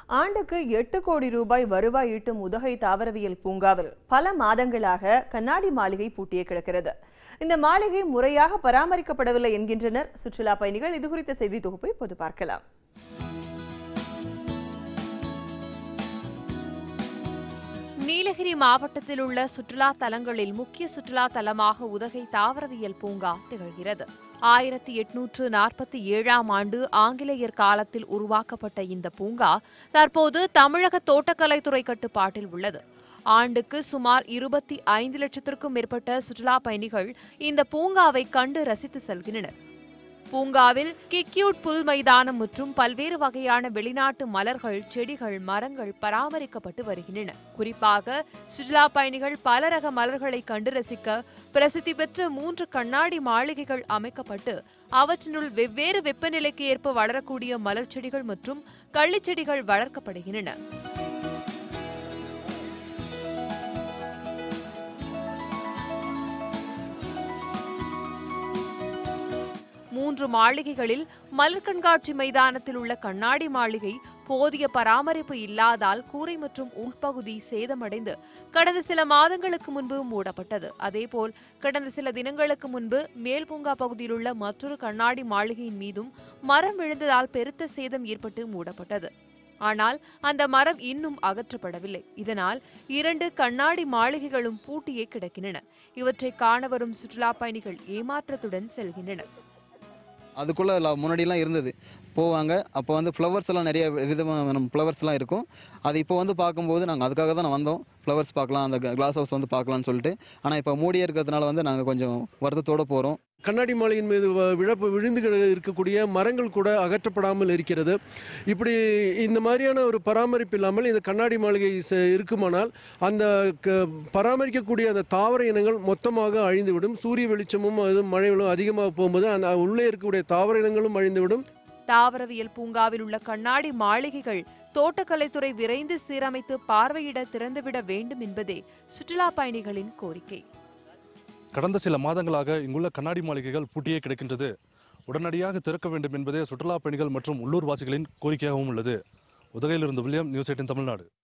ஆண்டுக்கு 8 கோடி ரூபாய் வருவாய் ஈட்டும் உதகை தாவரவியல் பூங்காவில் பல மாதங்களாக கண்ணாடி மாளிகை பூட்டியே கிடக்கிறது. இந்த மாளிகை முறையாக பராமரிக்கப்படவில்லை என்கின்றனர் சுற்றுலா பயணிகள். இதுகுறித்த செய்தி தொகுப்பை இப்போது பார்க்கலாம். நீலகிரி மாவட்டத்தில் உள்ள சுற்றுலா தலங்களில் முக்கிய சுற்றுலா தலமாக உதகை தாவரவியல் பூங்கா திகழ்கிறது. 1847ஆம் ஆண்டு ஆங்கிலேயர் காலத்தில் உருவாக்கப்பட்ட இந்த பூங்கா தற்போது தமிழக தோட்டக்கலைத்துறை கட்டுப்பாட்டில் உள்ளது. ஆண்டுக்கு சுமார் 25 லட்சத்திற்கும் மேற்பட்ட சுற்றுலா பயணிகள் இந்த பூங்காவை கண்டு ரசித்து செல்கின்றனர். பூங்காவில் கிக்யூட் புல் மைதானம் மற்றும் பல்வேறு வகையான வெளிநாட்டு மலர்கள், செடிகள், மரங்கள் பராமரிக்கப்பட்டு வருகின்றன. குறிப்பாக சுற்றுலா பயணிகள் பல ரக மலர்களை கண்டு ரசிக்க பிரசித்தி பெற்ற 3 கண்ணாடி மாளிகைகள் அமைக்கப்பட்டு அவற்றினுள் வெவ்வேறு வெப்பநிலைக்கு ஏற்ப வளரக்கூடிய மலர் செடிகள் மற்றும் கள்ளிச்செடிகள் வளர்க்கப்படுகின்றன. மூன்று மாளிகைகளில் மலர் கண்காட்சி மைதானத்தில் உள்ள கண்ணாடி மாளிகை போதிய பராமரிப்பு இல்லாதால் கூரை மற்றும் உள்பகுதி சேதமடைந்து கடந்த சில மாதங்களுக்கு முன்பு மூடப்பட்டது. அதேபோல் கடந்த சில தினங்களுக்கு முன்பு மேல் பூங்கா பகுதியில் உள்ள மற்றொரு கண்ணாடி மாளிகையின் மீதும் மரம் விழுந்ததால் பெருத்த சேதம் ஏற்பட்டு மூடப்பட்டது. ஆனால் அந்த மரம் இன்னும் அகற்றப்படவில்லை. இதனால் 2 கண்ணாடி மாளிகைகளும் பூட்டியே கிடக்கின்றன. இவற்றை காண வரும் சுற்றுலா பயணிகள் ஏமாற்றத்துடன் செல்கின்றனர். அதுக்குள்ளே முன்னாடிலாம் இருந்தது போவாங்க. அப்போ வந்து ஃப்ளவர்ஸ் எல்லாம் நிறைய விதமான ஃப்ளவர்ஸ்லாம் இருக்கும். அது இப்போ வந்து பார்க்கும்போது நாங்கள் அதுக்காக தான் வந்தோம். ஃப்ளவர்ஸ் பார்க்கலாம், அந்த கிளாஸ் ஹவுஸ் வந்து பார்க்கலான்னு சொல்லிட்டு. ஆனால் இப்போ மூடியே இருக்கிறதுனால வந்து நாங்கள் கொஞ்சம் வருத்தத்தோடு போகிறோம். கண்ணாடி மாளிகையின் மீது விழுந்து இருக்கக்கூடிய மரங்கள் கூட அகற்றப்படாமல் இருக்கிறது. இப்படி இந்த மாதிரியான ஒரு பராமரிப்பு இல்லாமல் இந்த கண்ணாடி மாளிகை இருக்குமானால் அந்த பராமரிக்கக்கூடிய அந்த தாவர இனங்கள் மொத்தமாக அழிந்துவிடும். சூரிய வெளிச்சமும் மழைகளும் அதிகமாக போகும்போது அந்த உள்ளே இருக்கக்கூடிய தாவர இனங்களும் அழிந்துவிடும். தாவரவியல் பூங்காவில் உள்ள கண்ணாடி மாளிகைகள் தோட்டக்கலைத்துறை விரைந்து சீரமைத்து பார்வையிட திறந்துவிட வேண்டும் என்பதே சுற்றுலா பயணிகளின் கோரிக்கை. கடந்த சில மாதங்களாக இங்குள்ள கண்ணாடி மாளிகைகள் பூட்டியே கிடக்கின்றது. உடனடியாக திறக்க வேண்டும் என்பதே சுற்றுலா பயணிகள் மற்றும் உள்ளூர்வாசிகளின் கோரிக்கையாகவும் உள்ளது. உதகையிலிருந்து வில்லியம், நியூஸ் 18 தமிழ்நாடு.